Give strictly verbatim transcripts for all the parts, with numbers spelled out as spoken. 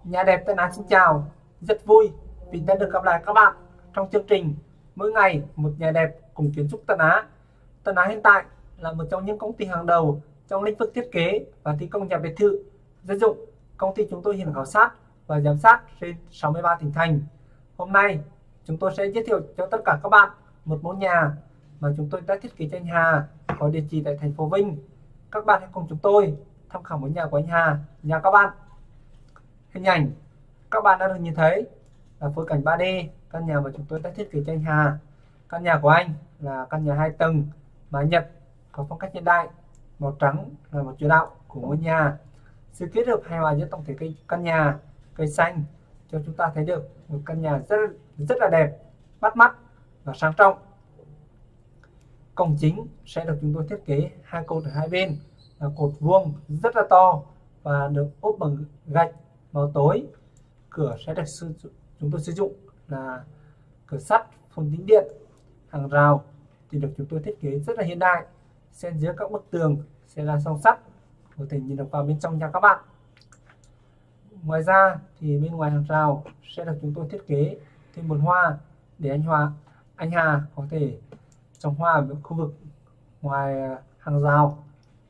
Nhà đẹp Tân Á xin chào, rất vui vì đã được gặp lại các bạn trong chương trình Mỗi ngày một nhà đẹp cùng kiến trúc Tân Á. Tân Á hiện tại là một trong những công ty hàng đầu trong lĩnh vực thiết kế và thi công nhà biệt thự dân dụng. Công ty chúng tôi hiện khảo sát và giám sát trên sáu mươi ba tỉnh thành. Hôm nay chúng tôi sẽ giới thiệu cho tất cả các bạn một mẫu nhà mà chúng tôi đã thiết kế cho anh Hà, có địa chỉ tại thành phố Vinh. Các bạn hãy cùng chúng tôi tham khảo mẫu nhà của anh Hà nha các bạn. Hình ảnh các bạn đã được nhìn thấy là phối cảnh ba D căn nhà mà chúng tôi đã thiết kế cho anh Hà. Căn nhà của anh là căn nhà hai tầng mái Nhật có phong cách hiện đại, màu trắng là một chủ đạo của ngôi nhà. Sự kết hợp hài hòa giữa tổng thể cây căn nhà, cây xanh cho chúng ta thấy được một căn nhà rất rất là đẹp, bắt mắt và sang trọng. Cổng chính sẽ được chúng tôi thiết kế hai cột ở hai bên, là cột vuông rất là to và được ốp bằng gạch màu tối. Cửa sẽ được sử dụng, chúng tôi sử dụng là cửa sắt phun tính điện. Hàng rào thì được chúng tôi thiết kế rất là hiện đại, xen giữa các bức tường sẽ là song sắt, có thể nhìn được vào bên trong nhà các bạn. Ngoài ra thì bên ngoài hàng rào sẽ được chúng tôi thiết kế thêm một hoa để anh Hòa anh Hà có thể trồng hoa ở khu vực ngoài hàng rào.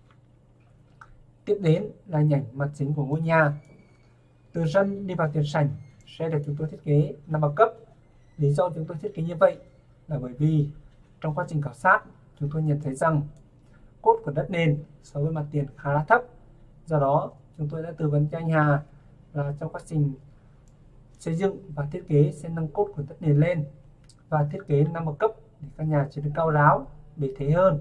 Tiếp đến là hình ảnh mặt chính của ngôi nhà. Từ sân đi vào tiền sảnh sẽ được chúng tôi thiết kế năm bậc cấp. Lý do chúng tôi thiết kế như vậy là bởi vì trong quá trình khảo sát chúng tôi nhận thấy rằng cốt của đất nền so với mặt tiền khá là thấp. Do đó chúng tôi đã tư vấn cho anh Hà là trong quá trình xây dựng và thiết kế sẽ nâng cốt của đất nền lên và thiết kế năm bậc cấp để căn nhà trở nên cao ráo, bề thế hơn.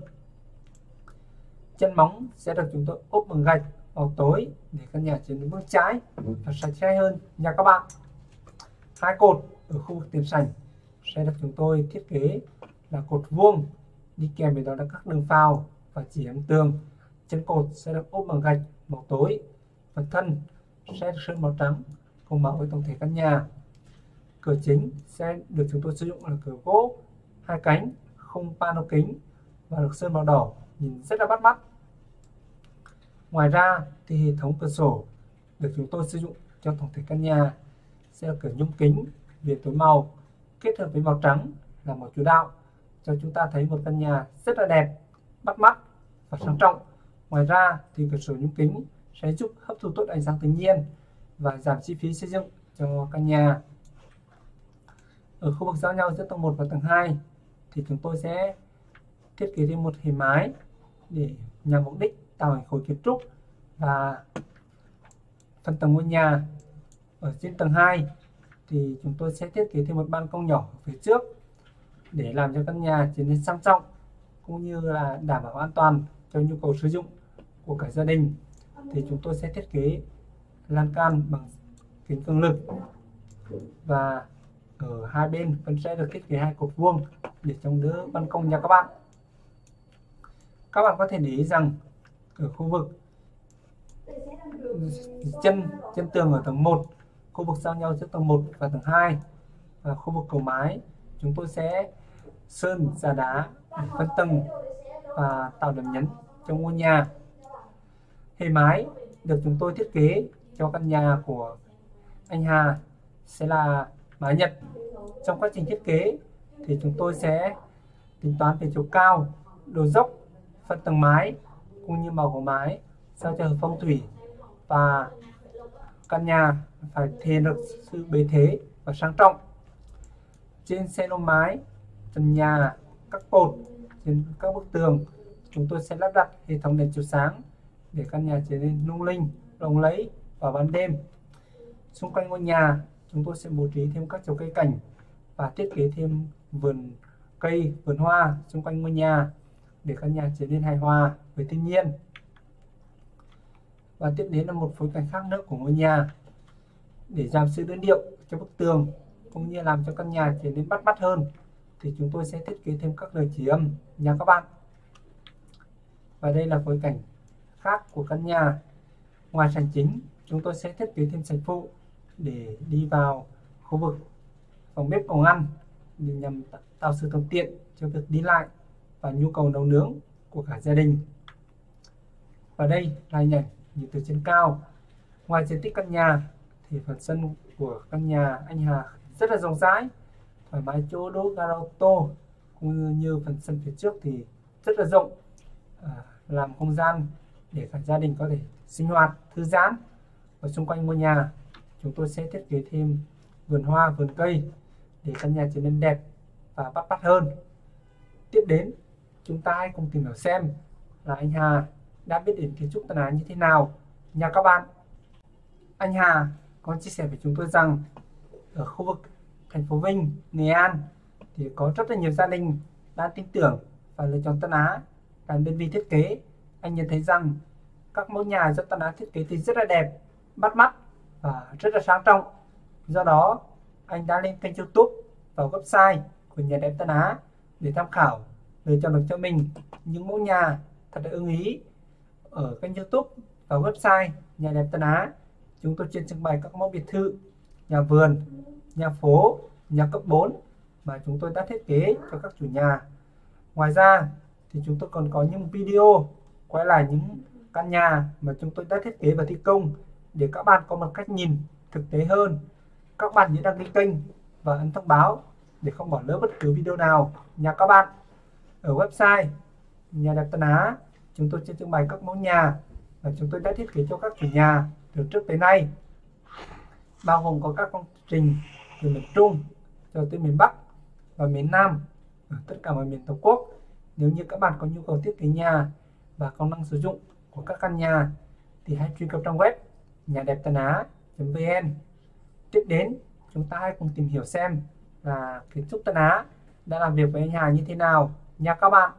Chân móng sẽ được chúng tôi ốp bằng gạch màu tối để căn nhà trở nên vững chãi và sạch sẽ hơn nha các bạn. Hai cột ở khu vực tiền sảnh sẽ được chúng tôi thiết kế là cột vuông, đi kèm với đó là các đường phào và chỉ ấm tường. Chân cột sẽ được ốp bằng gạch màu tối, phần thân sẽ được sơn màu trắng cùng màu với tổng thể căn nhà. Cửa chính sẽ được chúng tôi sử dụng là cửa gỗ hai cánh, khung pano kính và được sơn màu đỏ, nhìn rất là bắt mắt. Ngoài ra thì hệ thống cửa sổ được chúng tôi sử dụng cho tổng thể căn nhà sẽ là cửa nhôm kính viền tối màu kết hợp với màu trắng là màu chủ đạo, cho chúng ta thấy một căn nhà rất là đẹp, bắt mắt và sang trọng. Ngoài ra thì cửa sổ nhôm kính sẽ giúp hấp thụ tốt ánh sáng tự nhiên và giảm chi phí xây dựng cho căn nhà. Ở khu vực giao nhau giữa tầng một và tầng hai thì chúng tôi sẽ thiết kế thêm một hề mái để nhằm mục đích tạo hình khối kiến trúc và phân tầng ngôi nhà. Ở trên tầng hai thì chúng tôi sẽ thiết kế thêm một ban công nhỏ phía trước để làm cho căn nhà trở nên sang trọng cũng như là đảm bảo an toàn cho nhu cầu sử dụng của cả gia đình. Thì chúng tôi sẽ thiết kế lan can bằng kính cường lực và ở hai bên vẫn sẽ được thiết kế hai cột vuông để chống đỡ ban công nha các bạn. Các bạn có thể để ý rằng ở khu vực chân chân tường ở tầng một, khu vực giao nhau giữa tầng một và tầng hai và khu vực cầu mái chúng tôi sẽ sơn giả đá để phân tầng và tạo điểm nhấn trong ngôi nhà. Hệ mái được chúng tôi thiết kế cho căn nhà của anh Hà sẽ là mái Nhật. Trong quá trình thiết kế thì chúng tôi sẽ tính toán về chiều cao, độ dốc, phân tầng mái cũng như màu của mái sao cho hợp phong thủy và căn nhà phải thể hiện được sự bề thế và sang trọng. Trên xe lô mái, trần nhà, các cột, trên các bức tường chúng tôi sẽ lắp đặt hệ thống đèn chiếu sáng để căn nhà trở nên lung linh, lộng lẫy vào ban đêm. Xung quanh ngôi nhà chúng tôi sẽ bố trí thêm các chậu cây cảnh và thiết kế thêm vườn cây, vườn hoa xung quanh ngôi nhà để căn nhà trở nên hài hòa với thiên nhiên. Và tiếp đến là một phối cảnh khác nữa của ngôi nhà để giảm sự đơn điệu cho bức tường cũng như làm cho căn nhà trở nên bắt mắt hơn thì chúng tôi sẽ thiết kế thêm các lời chỉ âm nha các bạn. Và đây là phối cảnh khác của căn nhà. Ngoài sảnh chính chúng tôi sẽ thiết kế thêm sảnh phụ để đi vào khu vực phòng bếp phòng ăn để nhằm tạo sự thuận tiện cho việc đi lại và nhu cầu nấu nướng của cả gia đình. Và đây là hình ảnh nhìn từ trên cao. Ngoài diện tích căn nhà thì phần sân của căn nhà anh Hà rất là rộng rãi, thoải mái, chỗ đỗ gara ô tô cũng như phần sân phía trước thì rất là rộng, à, làm không gian để cả gia đình có thể sinh hoạt thư giãn. Ở xung quanh ngôi nhà chúng tôi sẽ thiết kế thêm vườn hoa, vườn cây để căn nhà trở nên đẹp và bắt mắt hơn. Tiếp đến chúng ta hãy cùng tìm hiểu xem là anh Hà đã biết đến kiến trúc Tân Á như thế nào nha các bạn. Anh Hà có chia sẻ với chúng tôi rằng ở khu vực thành phố Vinh, Nghệ An thì có rất là nhiều gia đình đã tin tưởng và lựa chọn Tân Á làm đơn vị thiết kế. Anh nhận thấy rằng các mẫu nhà do Tân Á thiết kế thì rất là đẹp, bắt mắt và rất là sang trọng. Do đó anh đã lên kênh YouTube và website của nhà đẹp Tân Á để tham khảo, lựa chọn được cho mình những mẫu nhà thật là ưng ý. Ở kênh YouTube và website nhà đẹp Tân Á, chúng tôi chuyên trưng bày các mẫu biệt thự, nhà vườn, nhà phố, nhà cấp bốn mà chúng tôi đã thiết kế cho các chủ nhà. Ngoài ra thì chúng tôi còn có những video quay lại những căn nhà mà chúng tôi đã thiết kế và thi công để các bạn có một cách nhìn thực tế hơn. Các bạn nhớ đăng ký kênh và ấn thông báo để không bỏ lỡ bất cứ video nào nha các bạn. Ở website nhà đẹp Tân Á, chúng tôi sẽ trưng bày các mẫu nhà mà chúng tôi đã thiết kế cho các chủ nhà từ trước tới nay, bao gồm có các công trình từ miền Trung cho tới miền Bắc và miền Nam, ở tất cả mọi miền Tổ quốc. Nếu như các bạn có nhu cầu thiết kế nhà và công năng sử dụng của các căn nhà thì hãy truy cập trang web nhà đẹp tân á chấm vn. Tiếp đến chúng ta hãy cùng tìm hiểu xem là kiến trúc Tân Á đã làm việc với anh Hà như thế nào nha các bạn.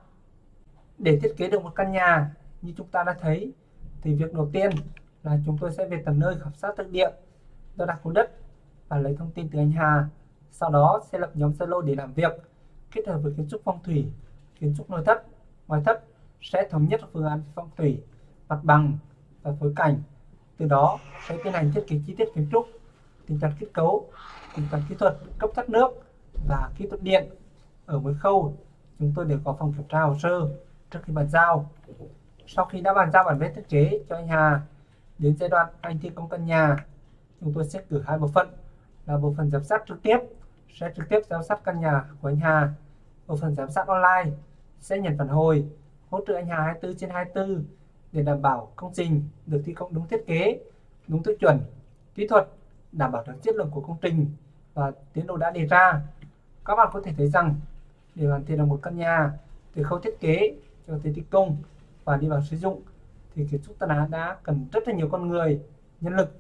Để thiết kế được một căn nhà như chúng ta đã thấy thì việc đầu tiên là chúng tôi sẽ về tận nơi khảo sát thực địa, đo đạc khối đất và lấy thông tin từ anh Hà. Sau đó sẽ lập nhóm Zalo để làm việc, kết hợp với kiến trúc phong thủy, kiến trúc nội thất, ngoại thất, sẽ thống nhất phương án phong thủy, mặt bằng và phối cảnh. Từ đó sẽ tiến hành thiết kế chi tiết kiến trúc, tính toán kết cấu, tính toán kỹ thuật, cấp thoát nước và kỹ thuật điện. Ở mỗi khâu chúng tôi đều có phòng kiểm tra hồ sơ trước khi bàn giao. Sau khi đã bàn giao bản vẽ thiết kế cho anh Hà, đến giai đoạn anh thi công căn nhà, chúng tôi sẽ cử hai bộ phận là bộ phận giám sát trực tiếp sẽ trực tiếp giám sát căn nhà của anh Hà, bộ phận giám sát online sẽ nhận phản hồi, hỗ trợ anh Hà hai mươi tư trên hai mươi tư để đảm bảo công trình được thi công đúng thiết kế, đúng tiêu chuẩn kỹ thuật, đảm bảo được chất lượng của công trình và tiến độ đã đề ra. Các bạn có thể thấy rằng để hoàn thiện được một căn nhà từ khâu thiết kế cho tới thi công và đi vào sử dụng thì kiến trúc Tân Á đã cần rất là nhiều con người, nhân lực.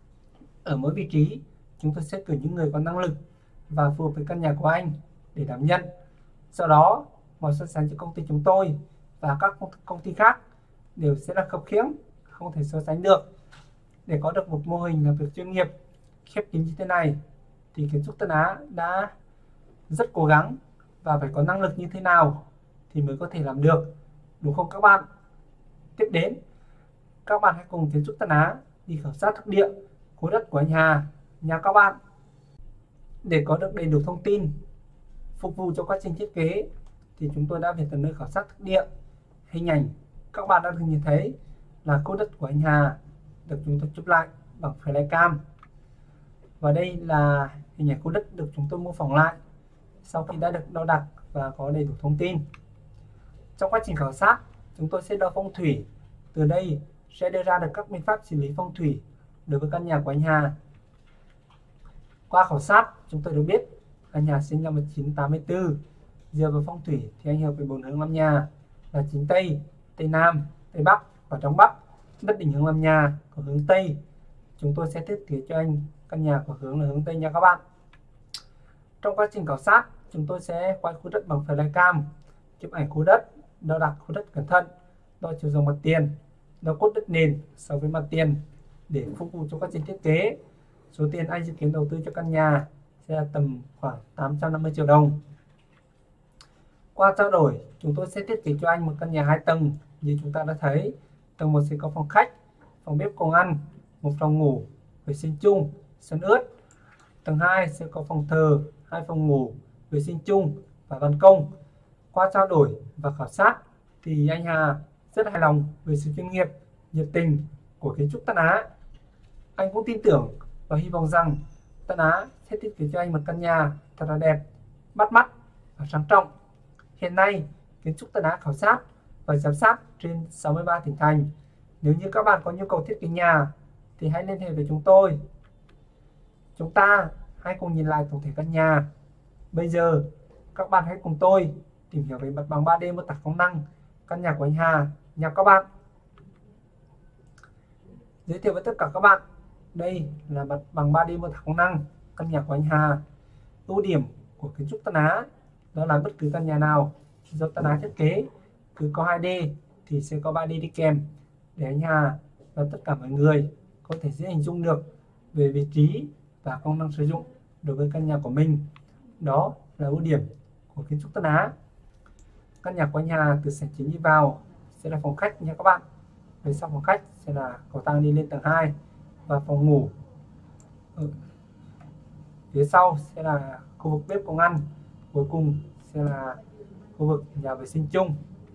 Ở mỗi vị trí chúng tôi sẽ cử những người có năng lực và phù hợp với căn nhà của anh để đảm nhận. Sau đó mọi so sánh cho công ty chúng tôi và các công ty khác đều sẽ là khập khiễng, không thể so sánh được. Để có được một mô hình làm việc chuyên nghiệp, khép kín như thế này thì kiến trúc Tân Á đã rất cố gắng và phải có năng lực như thế nào thì mới có thể làm được, đúng không các bạn? Tiếp đến các bạn hãy cùng kiến trúc Tân Á đi khảo sát thực địa, khối đất của anh Hà nha các bạn. Để có được đầy đủ thông tin phục vụ cho quá trình thiết kế thì chúng tôi đã về tận nơi khảo sát thực địa. Hình ảnh các bạn đã được nhìn thấy là khối đất của anh Hà được chúng tôi chụp lại bằng flycam. Và đây là hình ảnh khối đất được chúng tôi mô phỏng lại sau khi đã được đo đạc và có đầy đủ thông tin. Trong quá trình khảo sát, chúng tôi sẽ đo phong thủy. Từ đây sẽ đưa ra được các biện pháp xử lý phong thủy đối với căn nhà của anh Hà. Qua khảo sát, chúng tôi được biết căn nhà sinh năm một nghìn chín trăm tám mươi tư. Dựa vào phong thủy thì anh hợp với bốn hướng làm nhà là chính Tây, Tây Nam, Tây Bắc và Đông Bắc. Đất định hướng làm nhà có hướng Tây. Chúng tôi sẽ thiết kế cho anh căn nhà có hướng là hướng Tây nha các bạn. Trong quá trình khảo sát, chúng tôi sẽ quay khối đất bằng flycam, chụp ảnh khối đất, đo đạc khối đất cẩn thận, đo chiều dòng mặt tiền, đo cốt đất nền so với mặt tiền để phục vụ cho quá trình thiết kế. Số tiền anh dự kiến đầu tư cho căn nhà sẽ là tầm khoảng tám trăm năm mươi triệu đồng. Qua trao đổi, chúng tôi sẽ thiết kế cho anh một căn nhà hai tầng như chúng ta đã thấy. Tầng một sẽ có phòng khách, phòng bếp cùng ăn, một phòng ngủ, vệ sinh chung, sân ướt. Tầng hai sẽ có phòng thờ, hai phòng ngủ, vệ sinh chung và ban công. Qua trao đổi và khảo sát thì anh Hà rất hài lòng về sự chuyên nghiệp, nhiệt tình của kiến trúc Tân Á. Anh cũng tin tưởng và hy vọng rằng Tân Á sẽ thiết kế cho anh một căn nhà thật là đẹp, bắt mắt và sang trọng. Hiện nay, Kiến trúc Tân Á khảo sát và giám sát trên sáu mươi ba tỉnh thành. Nếu như các bạn có nhu cầu thiết kế nhà thì hãy liên hệ với chúng tôi. Chúng ta hãy cùng nhìn lại tổng thể căn nhà. Bây giờ, các bạn hãy cùng tôi tìm hiểu về mặt bằng ba D mô tả công năng căn nhà của anh Hà nha các bạn. Giới thiệu với tất cả các bạn, đây là mặt bằng ba D mô tả công năng căn nhà của anh Hà. Ưu điểm của kiến trúc Tân Á đó là bất cứ căn nhà nào do Tân Á thiết kế cứ có hai D thì sẽ có ba D đi kèm, để anh Hà và tất cả mọi người có thể dễ hình dung được về vị trí và công năng sử dụng đối với căn nhà của mình. Đó là ưu điểm của kiến trúc Tân Á. Căn nhà của anh Hà từ sảnh chính đi vào sẽ là phòng khách nha các bạn. Về sau phòng khách sẽ là cầu thang đi lên tầng hai và phòng ngủ. Ừ. Phía sau sẽ là khu vực bếp công ăn. Cuối cùng sẽ là khu vực nhà vệ sinh chung.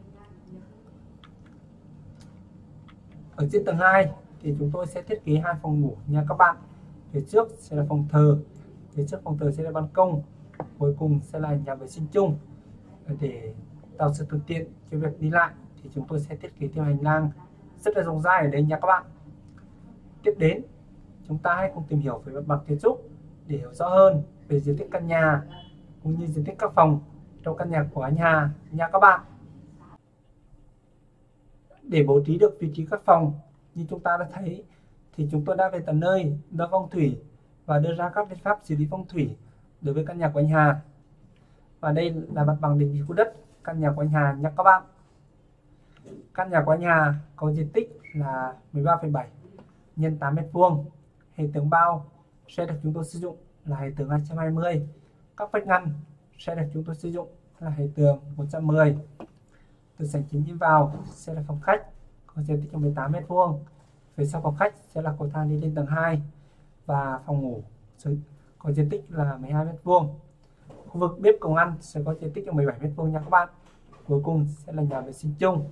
Ở trên tầng hai thì chúng tôi sẽ thiết kế hai phòng ngủ nha các bạn. Phía trước sẽ là phòng thờ, phía trước phòng thờ sẽ là ban công, cuối cùng sẽ là nhà vệ sinh chung. Để tạo sự thuận tiện cho việc đi lại thì chúng tôi sẽ thiết kế theo hành lang rất là rộng rãi ở đây nha các bạn. Tiếp đến, chúng ta hãy cùng tìm hiểu về mặt bằng kiến trúc để hiểu rõ hơn về diện tích căn nhà cũng như diện tích các phòng trong căn nhà của anh Hà nha các bạn. Để bố trí được vị trí các phòng như chúng ta đã thấy thì chúng tôi đã về tận nơi đo phong thủy và đưa ra các biện pháp xử lý phong thủy đối với căn nhà của anh Hà. Và đây là mặt bằng định vị khu đất căn nhà của anh Hà nha các bạn. Căn nhà của anh Hà có diện tích là mười ba phẩy bảy nhân tám mét vuông. Hệ tường bao sẽ được chúng tôi sử dụng là hệ tường hai trăm hai mươi. Các vách ngăn sẽ được chúng tôi sử dụng là hệ tường một trăm mười. Từ sảnh chính đi vào sẽ là phòng khách có diện tích mười tám mét vuông. Phía sau phòng khách sẽ là cầu thang đi lên tầng hai và phòng ngủ có diện tích là mười hai mét vuông. Khu vực bếp công ăn sẽ có diện tích mười bảy mét vuông nha các bạn. Cuối cùng sẽ là nhà vệ sinh chung.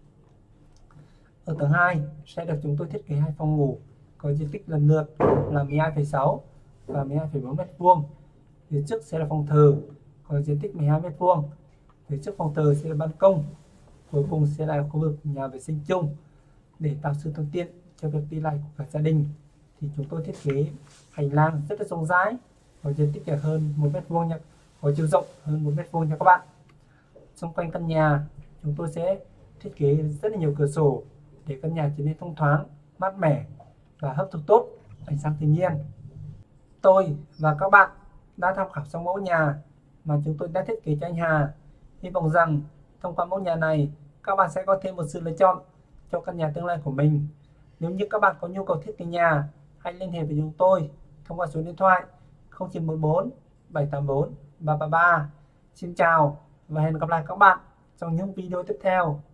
Ở tầng hai sẽ được chúng tôi thiết kế hai phòng ngủ có diện tích lần lượt là mười hai phẩy sáu và mười hai phẩy bốn mét vuông. Phía trước sẽ là phòng thờ có diện tích mười hai mét vuông. Phía trước phòng thờ sẽ là ban công. Cuối cùng sẽ là khu vực nhà vệ sinh chung. Để tạo sự thuận tiện cho việc đi lại của cả gia đình thì chúng tôi thiết kế hành lang rất là rộng rãi, có diện tích là hơn một mét vuông nha, có chiều rộng hơn một mét vuông nha các bạn. Xung quanh căn nhà chúng tôi sẽ thiết kế rất là nhiều cửa sổ để căn nhà trở nên thông thoáng, mát mẻ và hấp thụ tốt ánh sáng tự nhiên. Tôi và các bạn đã tham khảo xong mẫu nhà mà chúng tôi đã thiết kế cho anh Hà. Hy vọng rằng thông qua mẫu nhà này các bạn sẽ có thêm một sự lựa chọn cho căn nhà tương lai của mình. Nếu như các bạn có nhu cầu thiết kế nhà, hãy liên hệ với chúng tôi thông qua số điện thoại không chín một bốn bảy tám bốn ba ba ba. Xin chào và hẹn gặp lại các bạn trong những video tiếp theo.